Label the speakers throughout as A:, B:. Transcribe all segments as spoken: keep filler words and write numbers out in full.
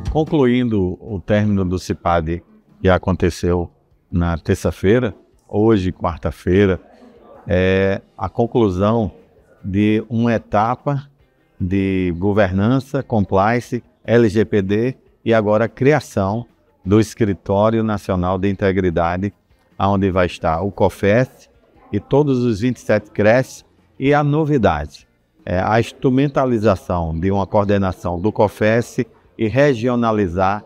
A: Concluindo o término do CIPAD que aconteceu na terça-feira, hoje, quarta-feira, é a conclusão de uma etapa de governança, compliance, L G P D e agora a criação do Escritório Nacional de Integridade, onde vai estar o COFES e todos os vinte e sete CREAs, e a novidade, é a instrumentalização de uma coordenação do COFES e regionalizar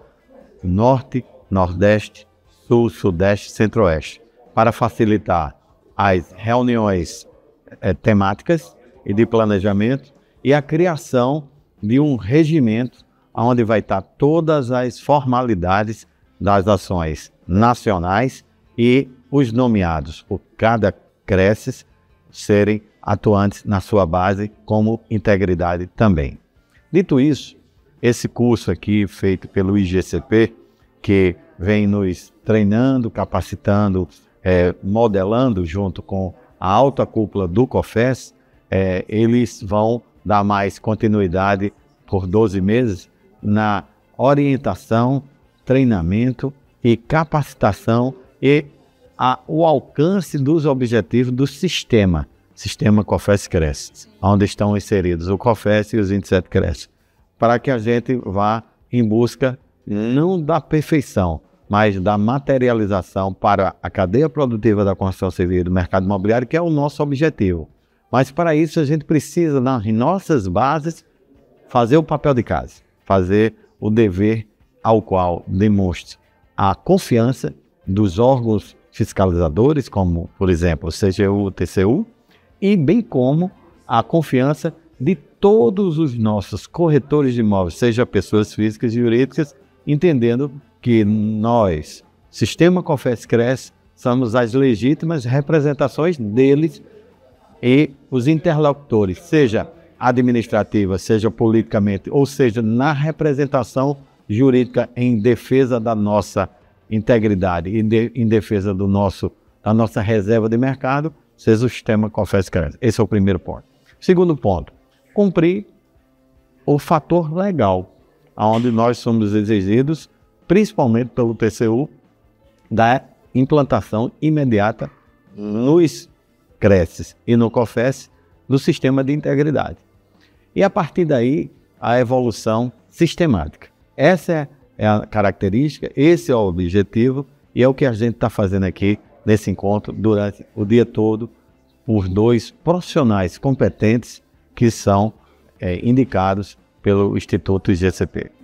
A: Norte, Nordeste, Sul, Sudeste, Centro-Oeste, para facilitar as reuniões é, temáticas e de planejamento e a criação de um regimento onde vai estar todas as formalidades das ações nacionais e os nomeados por cada CREAS serem atuantes na sua base como integridade também. Dito isso, esse curso aqui feito pelo I G C P, que vem nos treinando, capacitando, é, modelando junto com a alta cúpula do COFES, é, eles vão dar mais continuidade por doze meses na orientação, treinamento e capacitação e a, o alcance dos objetivos do sistema, sistema COFES-CREAS, onde estão inseridos o COFES e os vinte e sete CREAs, para que a gente vá em busca não da perfeição, mas da materialização para a cadeia produtiva da construção civil e do mercado imobiliário, que é o nosso objetivo. Mas para isso a gente precisa, nas nossas bases, fazer o papel de casa, fazer o dever ao qual demonstre a confiança dos órgãos fiscalizadores, como, por exemplo, o C G U, o T C U, e bem como a confiança de todos os nossos corretores de imóveis, seja pessoas físicas e jurídicas, entendendo que nós, Sistema COFES-CREAS, somos as legítimas representações deles e os interlocutores, seja administrativa, seja politicamente, ou seja, na representação jurídica em defesa da nossa integridade e de, em defesa do nosso, da nossa reserva de mercado, seja o sistema COFES-CREAS. Esse é o primeiro ponto. Segundo ponto, cumprir o fator legal, onde nós somos exigidos, principalmente pelo T C U, da implantação imediata nos CREAs e no COFES do sistema de integridade. E a partir daí, a evolução sistemática. Essa é a característica, esse é o objetivo e é o que a gente está fazendo aqui nesse encontro durante o dia todo por dois profissionais competentes que são é, indicados pelo Instituto I G C P.